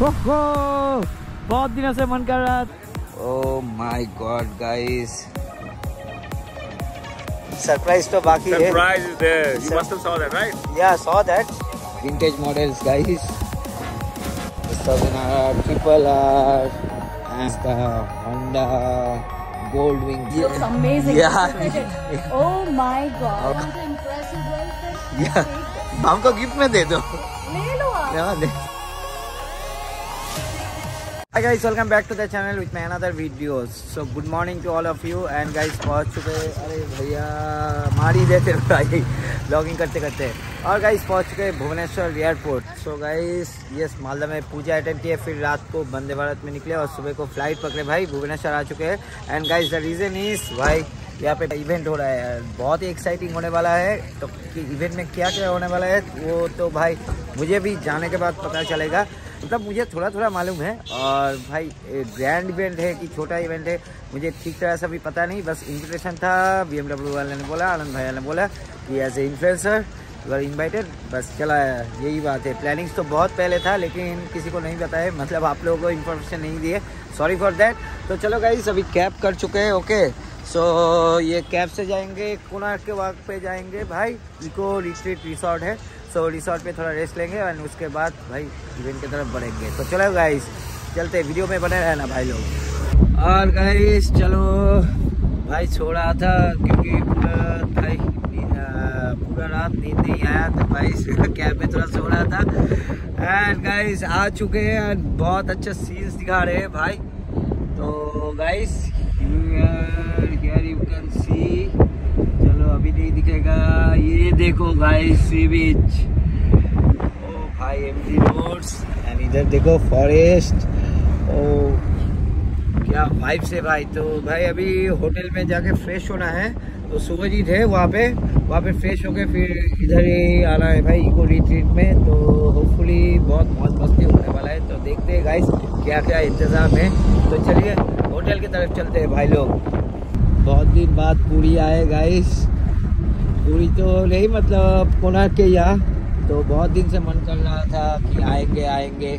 बहुत दिनों से मन कर रहा। Oh my god guys, surprise तो बाकी है। Surprise is there. You must have saw that, right? Yeah, saw that. Vintage models, guys. This was in our Triple R and the Honda Goldwing. Looks amazing. Yeah. Oh my god. I want to impress you girls. Yeah. हमको gift में दे दो। ले लो आप। Hi guys, welcome back to the channel with my another videos. So good morning to all of you and guys पहुंच चुके। अरे भैया मारी देते भाई ब्लॉगिंग करते करते। और गाइस पहुंच चुके Bhubaneswar airport. So guys yes, Malda में पूजा अटेंड किए, फिर रात को वंदे भारत में निकले और सुबह को फ्लाइट पकड़े भाई, भुवनेश्वर आ चुके हैं। And guys the reason is भाई यहाँ पे इवेंट हो रहा है, बहुत ही एक्साइटिंग होने वाला है। तो इवेंट में क्या क्या होने वाला है वो तो भाई मुझे भी जाने के बाद पता चलेगा। मतलब मुझे थोड़ा थोड़ा मालूम है, और भाई ग्रैंड इवेंट है कि छोटा इवेंट है मुझे ठीक तरह से भी पता नहीं। बस इन्विटेशन था, BMW वाले ने बोला, आनंद भैया ने बोला कि as a influencer you are invited, बस चला यही बात है। प्लानिंग्स तो बहुत पहले था लेकिन किसी को नहीं बताया, मतलब आप लोगों को इन्फॉर्मेशन नहीं दिए, सॉरी फॉर दैट। तो चलो गाइस अभी कैब कर चुके हैं। ओके सो ये कैब से जाएंगे कोणार्क के वक्त पे जाएंगे भाई, इको रिट्रीट रिसोर्ट है। सो रिसोर्ट पे थोड़ा रेस्ट लेंगे और उसके बाद भाई इवेंट की तरफ बढ़ेंगे। तो चलो गाइस चलते, वीडियो में बने रहना भाई लोग। और गाइस चलो भाई, सो रहा था क्योंकि पूरा रात नींद नहीं आया, तो भाई कैब में थोड़ा सो रहा था। एंड गाइस आ चुके हैं, बहुत अच्छा सीन्स दिखा रहे हैं भाई। तो guys here you can see, चलो अभी नहीं दिखेगा, ये देखो गाइस सी बीच, ओ भाई एम्प्टी रोड्स, एंड इधर देखो फॉरेस्ट। ओ क्या वाइब्स है भाई। तो भाई अभी होटल में जाके फ्रेश होना है, तो सुबह है वहाँ पे फ्रेश होके फिर इधर ही आना है भाई इको रिट्रीट में। तो होपफुली बहुत मौज मस्ती होने वाला है, तो देखते हैं गाइस क्या क्या इंतज़ाम है। तो चलिए होटल की तरफ चलते हैं भाई लोग। बहुत दिन बाद पूरी आए गाइस, पूरी तो नहीं मतलब कोणार्क के यहाँ, तो बहुत दिन से मन कर रहा था कि आएंगे।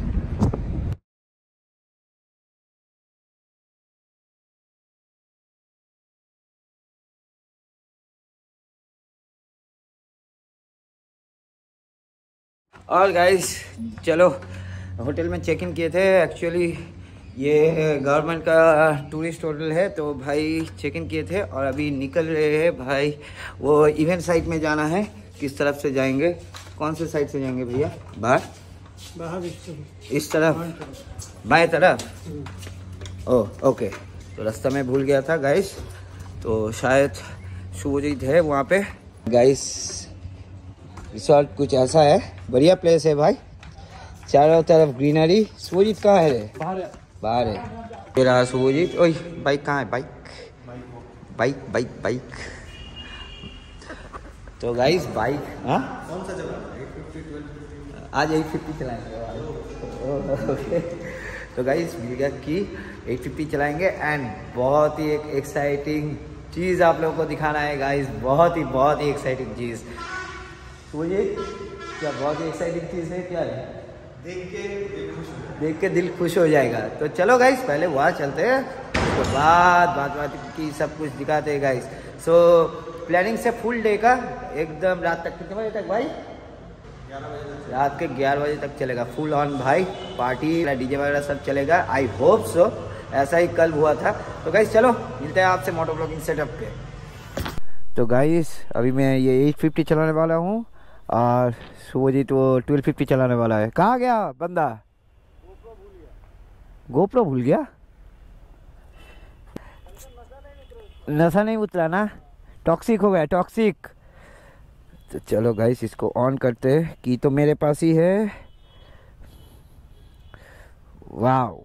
और गाइस चलो होटल में चेक इन किए थे, एक्चुअली ये गवर्नमेंट का टूरिस्ट होटल है, तो भाई चेक इन किए थे और अभी निकल रहे हैं भाई। वो इवेंट साइट में जाना है, किस तरफ से जाएंगे, कौन से साइड से जाएंगे भैया? बाहर इस तरफ, बाएं तरफ। ओह ओके, तो रास्ता में भूल गया था गाइस, तो शायद शुभजीत है वहाँ पे। गाइस रिसोर्ट कुछ ऐसा है, बढ़िया प्लेस है भाई, चारों तरफ ग्रीनरी। शुभजीत कहाँ है रे? बाहर है। ये रहा शुभजीत। ओए बाइक कहाँ है? बाइक। तो गाइस बाइक कौन सा जगह? आज 850 चलाएंगे। तो गाइस मिल गया कि 850 चलाएंगे एंड बहुत ही एक एक्साइटिंग चीज़ आप लोगों को दिखाना है गाइस, बहुत ही एक्साइटिंग चीज़। शुभजीत क्या बहुत ही एक्साइटिंग चीज़ है? क्या है? देख के दिल खुश हो जाएगा। तो चलो गाइस पहले वहाँ चलते हैं, उसके बाद बात की सब कुछ दिखाते हैं गाइस। सो प्लानिंग से फुल डे का एकदम रात तक, कितने बजे तक भाई? 11 बजे तक, रात के 11 बजे तक चलेगा फुल ऑन भाई, पार्टी डीजे वगैरह सब चलेगा। आई होप सो ऐसा ही कल हुआ था। तो गाइस चलो मिलते हैं आपसे मोटो ब्लॉगिंग सेटअप पे। तो गाइस अभी मैं ये 850 चलाने वाला हूँ और शुभजीत वो 1250 चलाने वाला है। कहाँ गया बंदा? गोप्रो भूल गया। नशा नहीं उतरा ना, टॉक्सिक हो गया, टॉक्सिक। तो चलो गाइस इसको ऑन करते हैं, की तो मेरे पास ही है। वाओ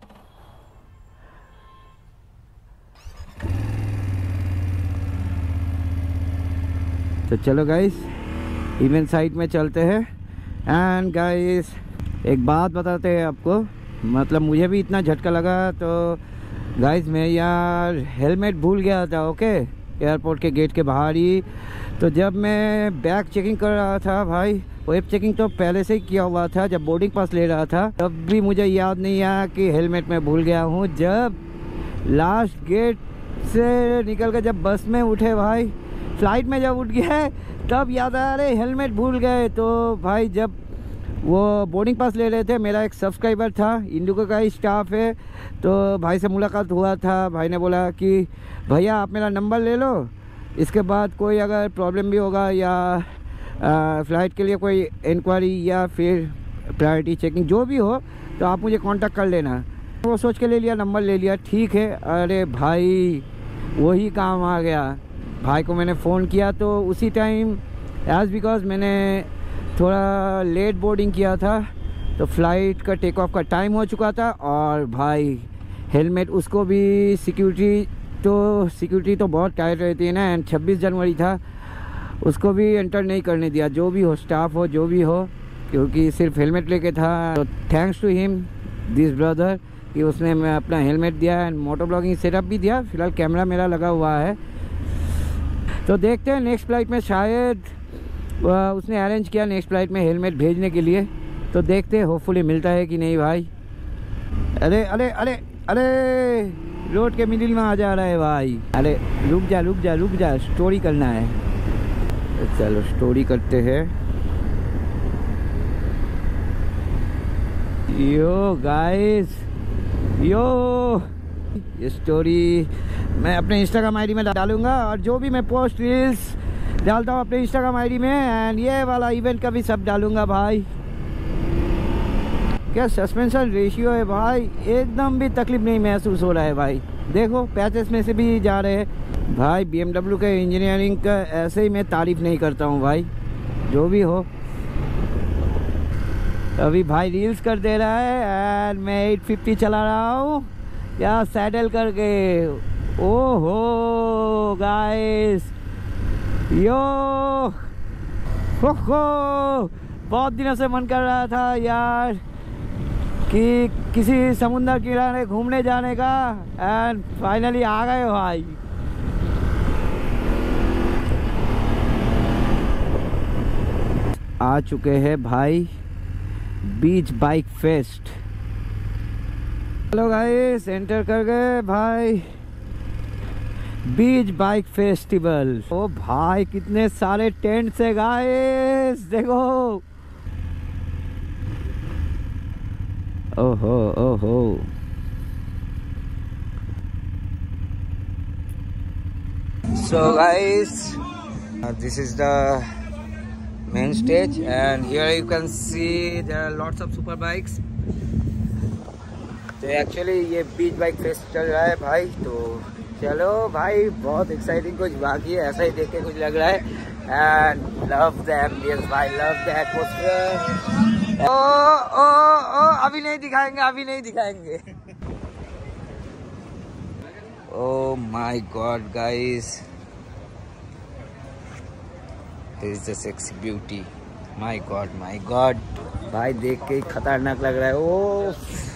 तो चलो गाइस इवेंट साइट में चलते हैं। एंड गाइस एक बात बताते हैं आपको, मतलब मुझे भी इतना झटका लगा। तो गाइस मैं यार हेलमेट भूल गया था। ओके एयरपोर्ट के गेट के बाहर ही। तो जब मैं बैग चेकिंग कर रहा था भाई, वेब चेकिंग तो पहले से ही किया हुआ था, जब बोर्डिंग पास ले रहा था तब भी मुझे याद नहीं आया कि हेलमेट मैं भूल गया हूँ। जब लास्ट गेट से निकल कर जब बस में उठे भाई, फ्लाइट में जब उठ गए तब याद आया अरे हेलमेट भूल गए। तो भाई जब वो बोर्डिंग पास ले रहे थे, मेरा एक सब्सक्राइबर था, इंडिगो का ही स्टाफ है, तो भाई से मुलाकात हुआ था। भाई ने बोला कि भैया आप मेरा नंबर ले लो, इसके बाद कोई अगर प्रॉब्लम भी होगा या फ़्लाइट के लिए कोई इंक्वायरी या फिर प्रायोरिटी चेकिंग जो भी हो तो आप मुझे कांटेक्ट कर लेना। वो सोच के ले लिया, नंबर ले लिया, ठीक है। अरे भाई वही काम आ गया। भाई को मैंने फ़ोन किया तो उसी टाइम एज बिकॉज मैंने थोड़ा लेट बोर्डिंग किया था तो फ़्लाइट का टेक ऑफ का टाइम हो चुका था। और भाई हेलमेट उसको भी सिक्योरिटी तो बहुत टाइट रहती है ना, एंड 26 जनवरी था, उसको भी एंटर नहीं करने दिया, जो भी हो, स्टाफ हो जो भी हो, क्योंकि सिर्फ हेलमेट लेके था। तो thanks to him this brother कि उसने मैं अपना हेलमेट दिया एंड मोटो ब्लॉगिंग सेटअप भी दिया। फिलहाल कैमरा मेरा लगा हुआ है। तो देखते हैं नेक्स्ट फ़्लाइट में शायद उसने अरेंज किया नेक्स्ट फ़्लाइट में हेलमेट भेजने के लिए, तो देखते हैं होपफुली मिलता है कि नहीं भाई। अरे अरे अरे अरे रोड के मिडिल में आ जा रहा है भाई। अरे रुक जा, स्टोरी करना है। चलो स्टोरी करते हैं। यो गाइस, यो ये स्टोरी मैं अपने इंस्टाग्राम आईडी में डालूंगा, और जो भी मैं पोस्ट रील्स डालता हूँ अपने इंस्टाग्राम आईडी में, एंड ये वाला इवेंट का भी सब डालूंगा भाई। क्या सस्पेंशन रेशियो है भाई, एकदम भी तकलीफ नहीं महसूस हो रहा है भाई। देखो पैचेस में से भी जा रहे हैं भाई। BMW का इंजीनियरिंग का ऐसे ही मैं तारीफ़ नहीं करता हूँ भाई, जो भी हो। अभी भाई रील्स कर दे रहा है एंड मैं 850 चला रहा हूँ या सैडल करके। ओहो गाइस, यो हो, बहुत दिनों से मन कर रहा था यार कि किसी समुंदर किनारे घूमने जाने का, एंड फाइनली आ गए भाई। आ चुके हैं भाई beach bike fest. Hello guys, enter कर गए भाई बीच बाइक फेस्टिवल। ओ भाई कितने सारे टेंट्स है गाइस, देखो। ओहो ओहो, so guys, this is the main stage and here you can see there are lots of super bikes. तो एक्चुअली ये बीच बाइक फेस्ट चल रहा है भाई। तो चलो भाई, बहुत एक्साइटिंग कुछ बाकी है, ऐसा ही देख के कुछ लग रहा है। एंड लव द एम्बियंस भाई, लव द एटमॉस्फेयर। ओ अभी नहीं दिखाएंगे। Oh my god guys, this is the sexy beauty. My god भाई, देख के खतरनाक लग रहा है। ओ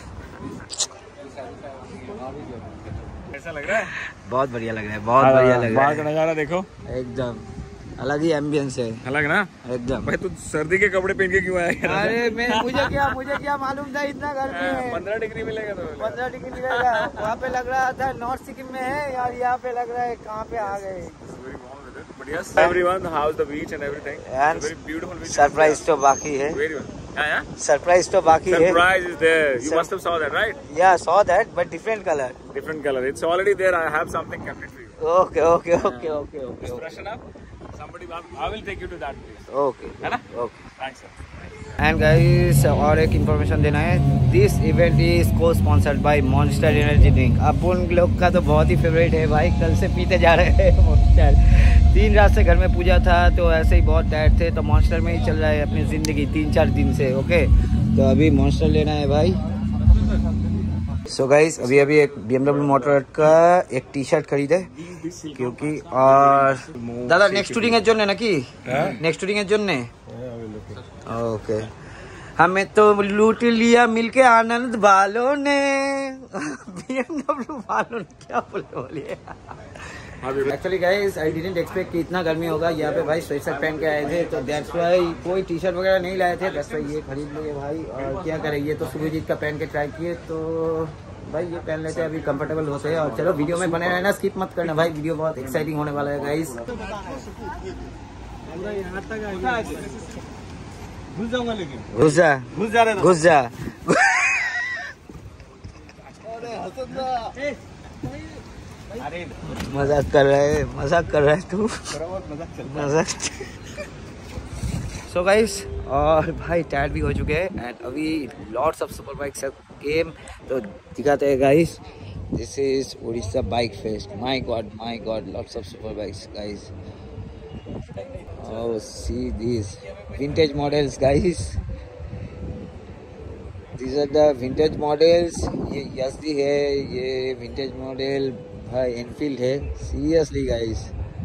कैसा लग रहा है? बहुत बढ़िया लग रहा है, बहुत बढ़िया लग रहा है। बाहर का नजारा देखो, एकदम अलग ही एम्बियंस है, अलग ना एकदम। भाई तू सर्दी के कपड़े पहन के क्यों आया? अरे मुझे क्या मालूम था इतना गर्मी है। 15 डिग्री मिलेगा तो 15 डिग्री मिलेगा। वहाँ पे लग रहा था नॉर्थ सिक्किम में है यार, यहाँ पे लग रहा है कहाँ पे आ गए। But yes, everyone, how's the beach and everything? And very beautiful beach. Surprise तो बाकी है। Very well. Yeah. सरप्राइज तो बाकी है। Surprise is there. You must have saw that, right? Yeah, saw that, but different color. Different color. It's already there. I have something kept it for you. Okay. Freshen up. I will take you to that place. Okay. है ना? Okay. Thanks, sir. And guys, और एक information देना है। This event is co sponsored by Monster Energy drink. अपन लोग का तो बहुत ही फेवरेट है भाई, कल से पीते जा रहे हैं मॉन्स्टर। 3 रात से घर में पूजा था तो ऐसे ही बहुत टायर्ड थे, तो मॉन्स्टर में ही चल रहा है अपनी ज़िंदगी 3-4 दिन से। ओके, तो अभी मॉन्स्टर लेना है भाई। सो गाइस, अभी एक BMW मोटर का एक टी-शर्ट खरीदे, क्योंकि और दादा नेक्स्ट शूटिंग है जोने ना कि नेक्स्ट शूटिंग है जोने। ओके, हमें तो लूट लिया मिलके आनंद वालों ने। BMW वालों ने क्या बोले actually guys I didn't expect कि इतना गर्मी होगा। यहाँ पे भाई स्वेटर पहन के आए थे, तो दैट्स वाई कोई टी शर्ट वगैरह नहीं लाए थे, दैट्स वाई ये खरीद लिए भाई। और क्या करें, ये तो सुबहजीत का पहन के ट्राई किए, तो भाई ये पहन लेते हैं, अभी कंफर्टेबल होते हैं। और चलो वीडियो में बने रहना, स्किप मत करना भाई, वीडियो बहुत एक्साइटिंग होने वाला है गाइस। घुस जा मजाक कर रहा है तू, मजाक। सो गाइस, और भाई टायर्ड भी हो चुके हैं एंड अभी lots of super bikes game तो दिखाते हैं guys. This is Orissa bike fest. My god lots of super bikes guys. Oh see this vintage models guys, these are the vintage models। ये याज़दी है, ये विंटेज मॉडल भाई Enfield है। Seriously guys,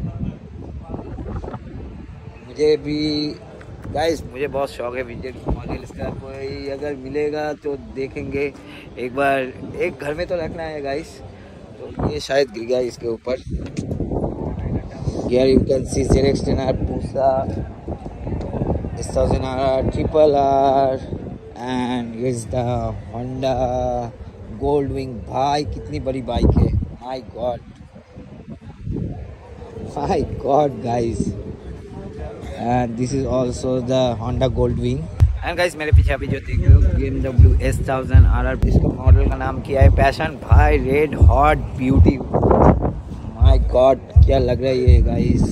मुझे भी गाइस मुझे बहुत शौक है विंटेज मॉडल्स का। कोई अगर मिलेगा तो देखेंगे एक बार, एक घर में तो रखना है गाइस। तो ये शायद गिर गया इसके ऊपर। Here you can see ZX-10R Pusa, S1000R Triple R, and here's the Honda Goldwing। भाई कितनी बड़ी बाइक है, my god guys। and this is also the Honda Goldwing। and guys मेरे पीछे अभी जो देख रहे हो BMW S1000RR, इसका मॉडल का नाम किया है पैशन। भाई red hot beauty, my god क्या लग रहा है ये गाइस।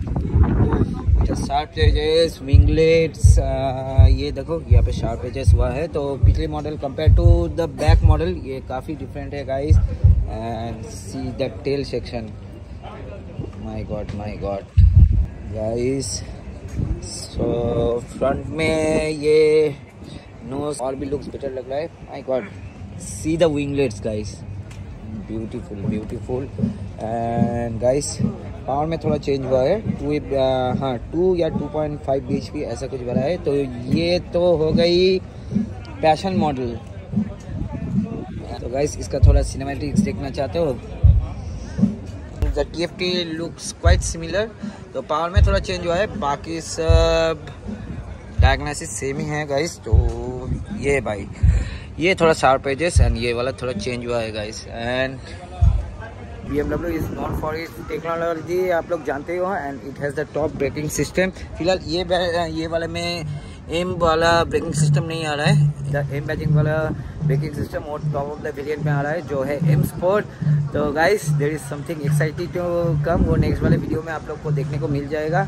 शार्प एजेस, विंगलेट्स, ये देखो यहाँ पे शार्प एजेस हुआ है। तो पिछले model compare to the back model ये काफ़ी डिफरेंट है guys. And see the tail section, my god guys. So front में ये नोज और भी लुक्स बेटर लग रहा है, my god. See the winglets guys, beautiful. And guys power में थोड़ा चेंज हुआ है, 2 या 2.5 bhp ऐसा कुछ बना है। तो ये तो हो गई पैशन मॉडल। तो गाइस इसका थोड़ा सिनेमैटिक्स देखना चाहते हो, the TFT looks quite similar. तो पावर में थोड़ा चेंज हुआ है, बाकी सब डायग्नोसिस सेम ही है गाइस। तो ये भाई ये थोड़ा शार्प एजेस एंड ये वाला थोड़ा चेंज हुआ है guys. And BMW is known for its technology, आप लोग जानते हो। And it has the top braking system. फिलहाल ये वाले में एम वाला ब्रेकिंग सिस्टम नहीं आ रहा है, द एम बैजिंग वाला ब्रेकिंग सिस्टम और टॉप ऑफ द वेरिएंट में आ रहा है जो है M Sport। तो guys there is something exciting to come, वो नेक्स्ट वाले वीडियो में आप लोग को देखने को मिल जाएगा।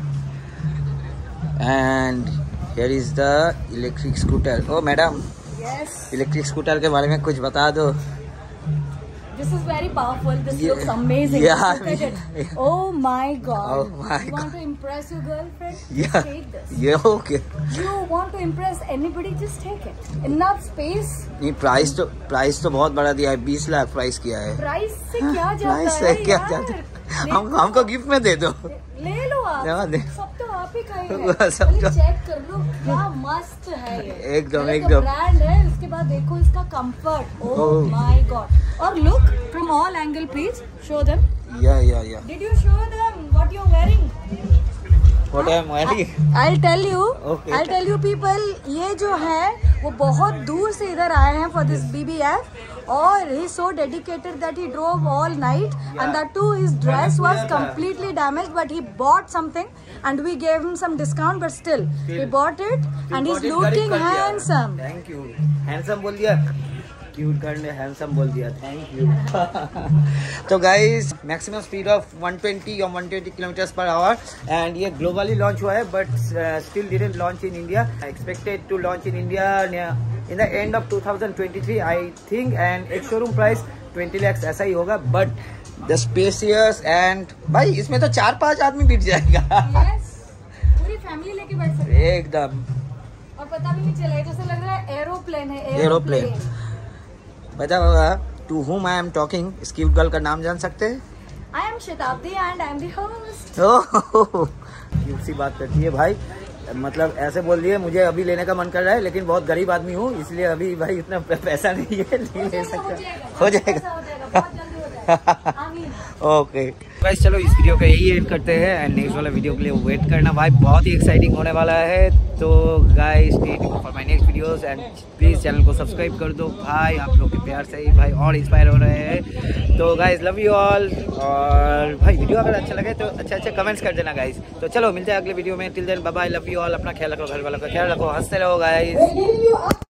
And here is the electric scooter. Oh madam, electric scooter के बारे में कुछ बता दो। This is very powerful. This looks amazing. Yeah, look at it. Oh my god. You want to impress your girlfriend? Yeah. Take this. Yeah, okay. You want to impress anybody? Just take it. Enough space. नहीं, price तो बहुत बड़ा दिया है, 20 lakh price किया है। Price से क्या जाता प्राइस है से क्या जाता है? हमको गिफ्ट में दे दो। ले लो आप। सब तो आप ही खाएंगे। सब चेक कर लो क्या मस्त है ये। एकदम ब्रांड है। उसके बाद देखो इसका कंफर्ट। Oh my god. और look from all angle, please show them. या did you show them what you are wearing? What I am wearing? I'll tell you. Okay. I'll tell you people, ये जो है वो बहुत दूर से इधर आए हैं for this BBF और he is so dedicated that he drove all night and that too his dress was completely damaged but he bought something and we gave him some discount but still he bought it and he's looking handsome. Thank you. Handsome बोल दिया, cute करने handsome बोल दिया, thank you. तो guys maximum speed of 120 या 120 kilometers per hour and ये globally launch हुआ है but still didn't launch in India. Expected to launch in India in the end of 2023 I think. And एक showroom price 20 lakhs ऐसा ही होगा but the spacious and भाई इसमें तो 4-5 आदमी बैठ जाएगा। Yes, पूरी फैमिली लेके बैठ सकते हैं एकदम, और पता भी नहीं चलेगा, जैसे लग रहा है एरोप्लेन है। एरोप्लेन। बता to whom I am talking, इस क्यूट गर्ल का नाम जान सकते हैं? I am Shatabdi and I am the host. Cute सी बात करती है भाई, मतलब ऐसे बोल दिए मुझे अभी लेने का मन कर रहा है लेकिन बहुत गरीब आदमी हूँ इसलिए अभी भाई इतना पैसा नहीं है, नहीं ले सकता। हो जाएगा बहुत जल्दी हो जाएगा। ओके गाइस चलो इस वीडियो का यही एड करते हैं एंड नेक्स्ट वाला वीडियो के लिए वेट करना भाई, बहुत ही एक्साइटिंग होने वाला है। तो guys stay tuned for my next videos and please channel को सब्सक्राइब कर दो भाई, आप लोग के प्यार से ही भाई और इंस्पायर हो रहे हैं। तो गाइस लव यू ऑल, और भाई वीडियो अगर अच्छा लगे तो अच्छे कमेंट्स कर देना गाइस। तो चलो मिलते हैं अगले वीडियो में, till then bye bye, love you all, अपना ख्याल रखो, घर वालों का ख्याल रखो, हंसते रहो गाइस।